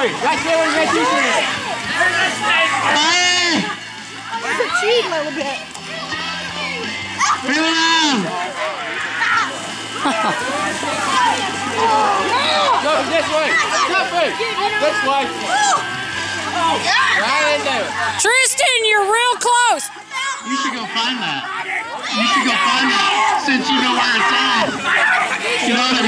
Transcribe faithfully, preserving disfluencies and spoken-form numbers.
boy. Right there where you got teacher in. Hey! Cheat a little bit. Feel it out! Go this way. Jump this way. Right in there. Tristan, you're real close. You should go find that. You should go find that since you know where it's at. You know what I mean?